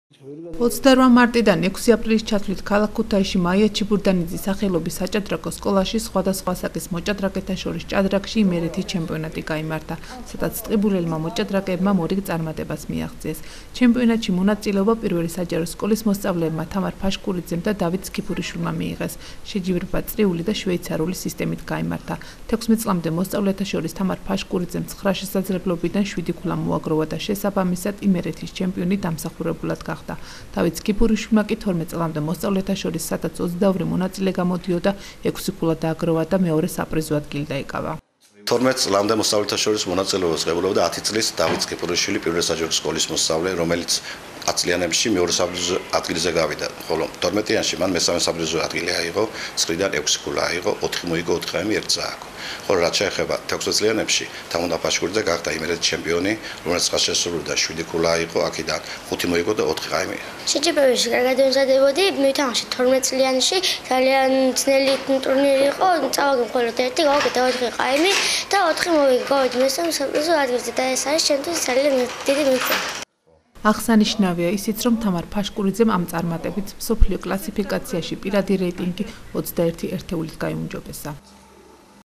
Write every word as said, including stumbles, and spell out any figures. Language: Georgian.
ოცდაორმა მარტიდან ექვსი აპრილის ჩათვლით ქალაქ ქუთაისში მაია ჩიბურდანიძის სახელობის საჭადრაკო სკოლაში სხვადასხვა საკის მოჭადრაკეთა შორის ჭადრაკში იმერეთის ჩემპიონატი გაიმართა, სადაც ტყიბულელმა მოჭადრაკეებმა მორიგ წარმატებას მიაღწიეს. ჩემპიონატში მონაწილეობა პირველი საჯარო სკოლის მოსწავლეებმა თამარ ფაშკურიძემ და დავით სქიფურიშვილმა მიიღეს. შეჯიბრება წრიული და შვეიცარიული სისტემით გაიმართა. თექვსმეტ წლამდე მოსწავლეთა შორის თამარ ფაშკურიძემ ცხრა შესაძლებლობიდან შვიდი ქულა მოაგროვა და შესაბამისად იმერეთის ჩემპიონი დამსახურებულად გახდა. დავით სქიფურიშვილმა კი თორმეტ წლამდე მოსწავლეთა შორის სადაც ოცდაორი მონაწილე გამოდიოდა, ექვსი ქულა დააგროვა და მეორე საპრიზო ადგილი დაიკავა. თორმეტ წლამდე მოსწავლეთა შორის მონაწილეობას ღებულობდა ათი წლის დავით სქიფურიშვილი პირველი საჯარო სკოლის მოსწავლე, რომელიც ათწლიანებში მეორე საპრიზო ადგილზე გავიდა, ხოლო თორმეტიანში მან მესამე საპრიზო ადგილი აიღო, ცხრიდან ექვსი ქულა აიღო, ოთხი მოიგო, ოთხი ღამე, ერთი წააგო. ხოლო რაც შეეხება თექვსმეტწლიანებში, თამარ ფაშკურიძე გახდა იმერეთის ჩემპიონი, რომელიც ხას შესრულდა შვიდი ქულა აიღო, აქედან ხუთი მოიგო და ოთხი ღამე. შეჯიბრებაში კარგად ემზადებოდი, მივთამაშე თორმეტწლიანში, ძალიან ძნელი ტურნირი იყო, წავაგე მხოლოდ ერთი, გავაკეთე ოთხი ღამე და ოთხი მოვიგე, გავიდი მესამე საპრიზო ადგილზე და ეს არის ჩემთვის ძალიან დიდი მიღწევა. აღსანიშნავია ისიც, რომ თამარ ფაშკურიძემ ამ წარმატებით მსოფლიო კლასიფიკაციაში პირადი რეიტინგი ოცდაერთი ერთეულით გაიუმჯობესა.